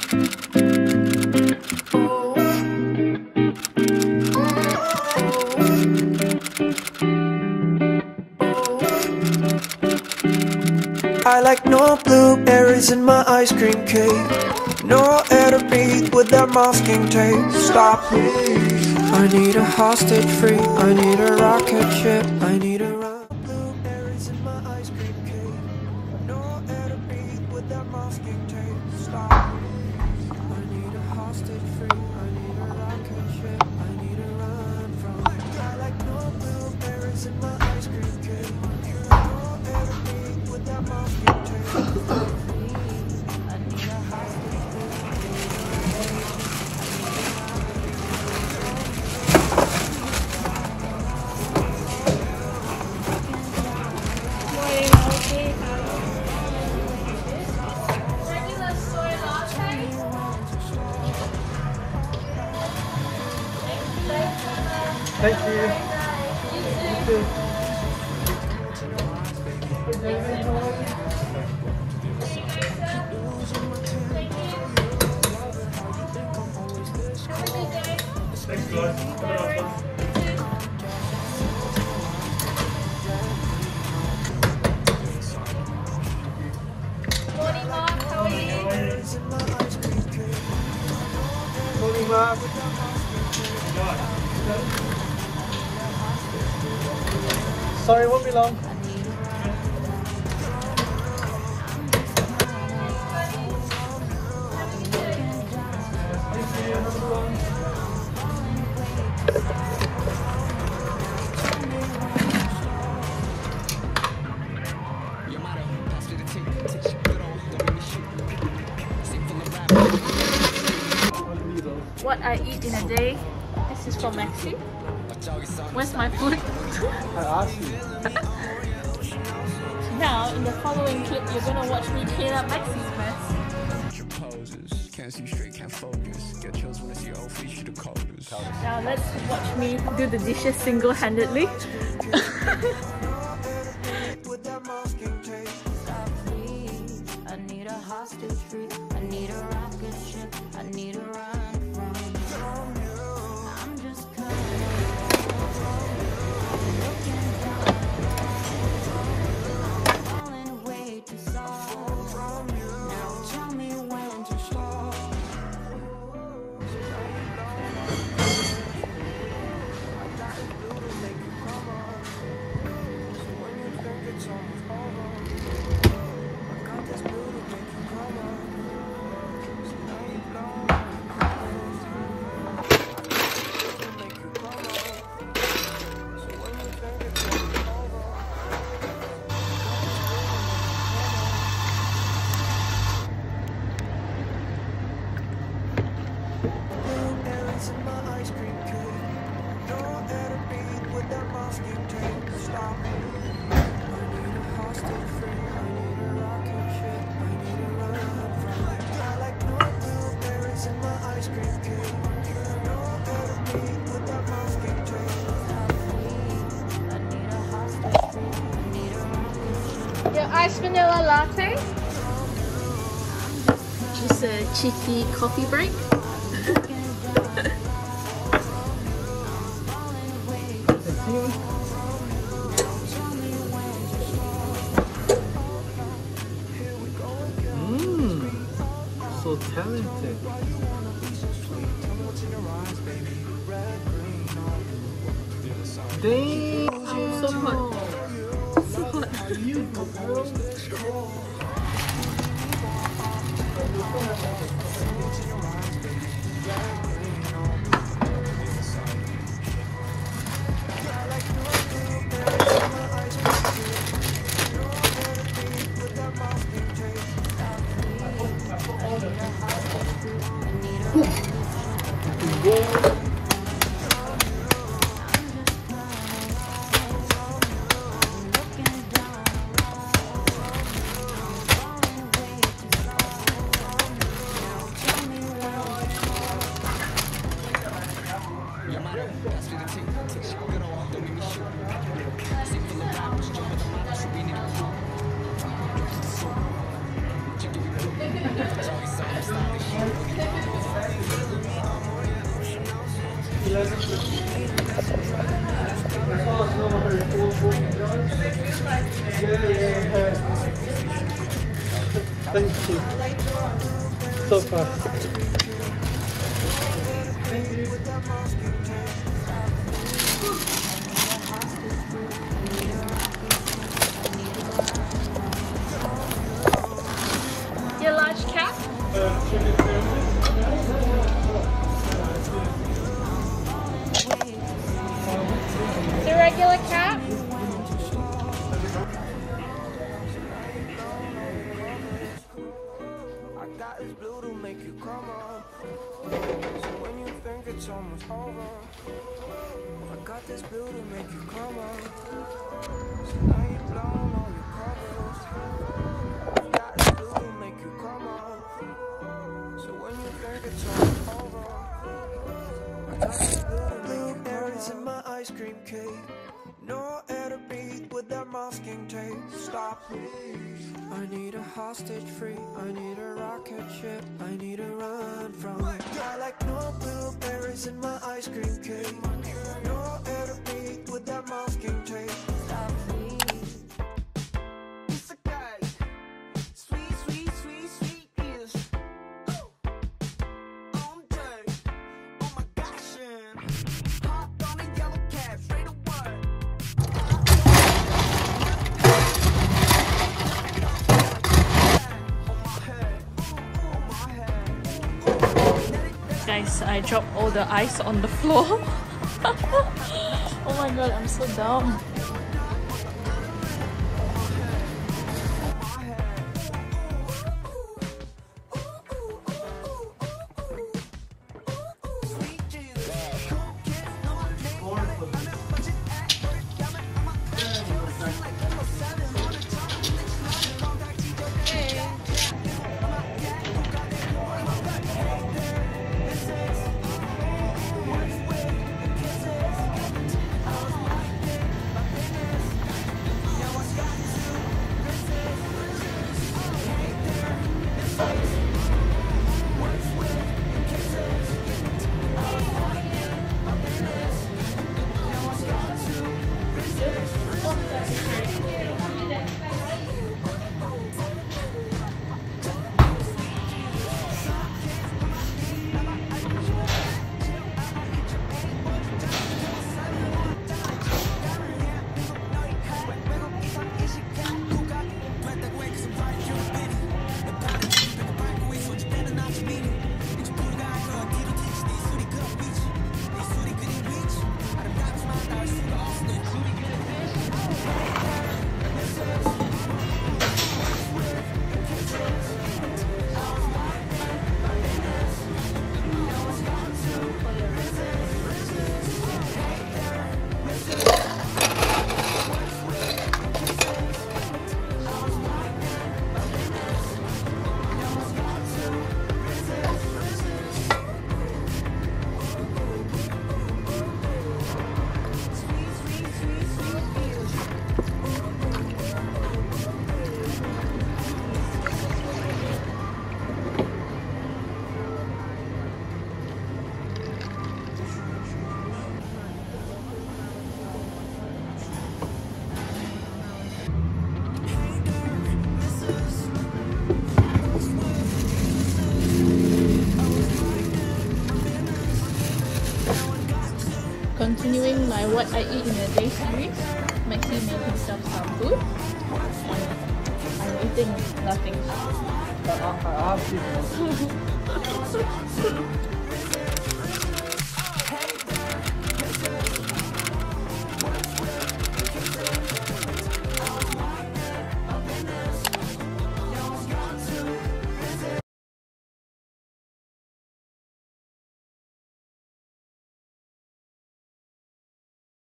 I like no blueberries in my ice cream cake, no air to breathe with that masking tape. Stop, please. I need a hostage free, I need a rocket ship, I need a blueberries in my ice cream cake, no air to breathe with that masking tape. Stop, I need a hostage free, I need a rocket ship, I need to run from. I like no blueberries in my ice cream cake, no air to breathe with that masking tape. Thank you. You too. Thanks guys. Have a nice one. Morning, Mark. How are you? Morning, Mark. Sorry, it won't be long. What I eat in a day. This is for Maxi. Where's my food? I asked you. Now, in the following clip, you're gonna watch me clean up Maxi's mess. Can't see straight, can't focus. Get chills when I see your old face, you the coldest. Now let's watch me do the dishes single-handedly. I need a hostage free, I need a rocket ship, I need a run from you. I'm just looking down, falling away to solve from you. Now tell me when to stop. Your iced vanilla latte. Just a cheeky coffee break. So talented. Damn, So hot. So hot. Thank you. So fast. Your large cap? The regular cap? I got this blue to make you come up. So when you think it's almost over, I got this blue to make you come up. So now you've blown all your covers. I got this blue to make you come up. So when you think it's almost over, I got this blueberries in my ice cream cake. No air to breathe with that masking tape. Stop, please. I need a hostage free. I need a rocket ship. I need to run from it. I like no blueberries in my ice cream cake. No air to breathe with that masking tape. Stop, please. It's a guy. Sweet, sweet, sweet, sweet is. I'm dead. Oh my gosh, and hopped on a yellow cab straight away. Guys, I dropped all the ice on the floor. Oh my god, I'm so dumb. Continuing my what I eat in a day series, Maxi made himself some food. And I'm eating nothing. I asked you.